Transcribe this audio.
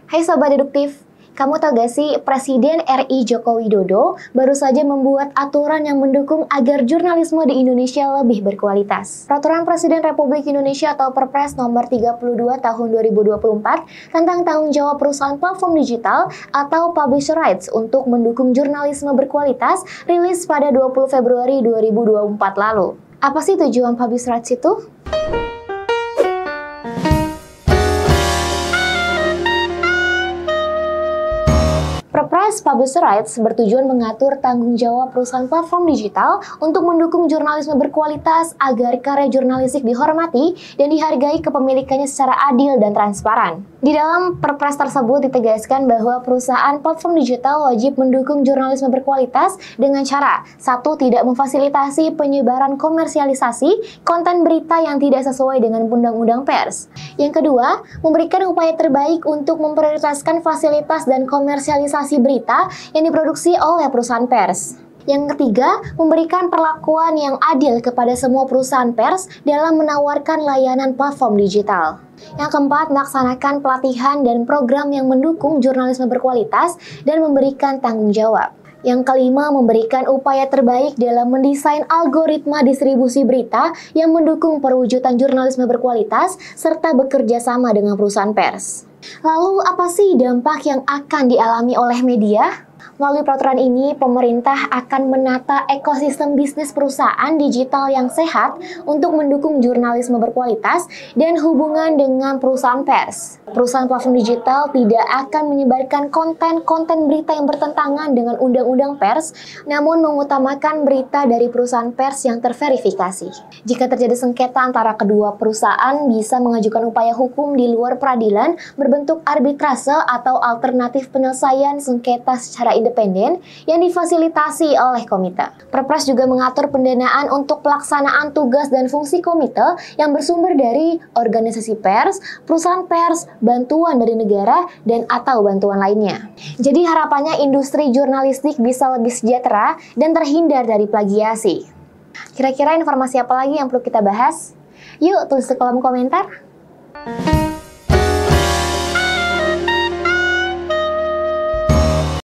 Hai Sobat Deduktif, kamu tahu gak sih Presiden RI Joko Widodo baru saja membuat aturan yang mendukung agar jurnalisme di Indonesia lebih berkualitas. Peraturan Presiden Republik Indonesia atau Perpres nomor 32 tahun 2024 tentang tanggung jawab perusahaan platform digital atau publisher rights untuk mendukung jurnalisme berkualitas rilis pada 20 Februari 2024 lalu. Apa sih tujuan publisher rights itu? Perpres Publisher Rights bertujuan mengatur tanggung jawab perusahaan platform digital untuk mendukung jurnalisme berkualitas agar karya jurnalistik dihormati dan dihargai kepemilikannya secara adil dan transparan. Di dalam Perpres tersebut ditegaskan bahwa perusahaan platform digital wajib mendukung jurnalisme berkualitas dengan cara: 1. Tidak memfasilitasi penyebaran komersialisasi konten berita yang tidak sesuai dengan Undang-Undang Pers. Yang kedua, memberikan upaya terbaik untuk memprioritaskan fasilitas dan komersialisasi berita yang diproduksi oleh perusahaan pers. Yang ketiga, memberikan perlakuan yang adil kepada semua perusahaan pers dalam menawarkan layanan platform digital. Yang keempat, melaksanakan pelatihan dan program yang mendukung jurnalisme berkualitas dan memberikan tanggung jawab. Yang kelima, memberikan upaya terbaik dalam mendesain algoritma distribusi berita yang mendukung perwujudan jurnalisme berkualitas serta bekerja sama dengan perusahaan pers. Lalu, apa sih dampak yang akan dialami oleh media? Melalui peraturan ini, pemerintah akan menata ekosistem bisnis perusahaan digital yang sehat untuk mendukung jurnalisme berkualitas dan hubungan dengan perusahaan pers. Perusahaan platform digital tidak akan menyebarkan konten-konten berita yang bertentangan dengan Undang-Undang Pers, namun mengutamakan berita dari perusahaan pers yang terverifikasi. Jika terjadi sengketa antara kedua perusahaan, bisa mengajukan upaya hukum di luar peradilan berbentuk arbitrase atau alternatif penyelesaian sengketa secara independen yang difasilitasi oleh komite. Perpres juga mengatur pendanaan untuk pelaksanaan tugas dan fungsi komite yang bersumber dari organisasi pers, perusahaan pers, bantuan dari negara, dan atau bantuan lainnya. Jadi harapannya industri jurnalistik bisa lebih sejahtera dan terhindar dari plagiasi. Kira-kira informasi apa lagi yang perlu kita bahas? Yuk tulis di kolom komentar.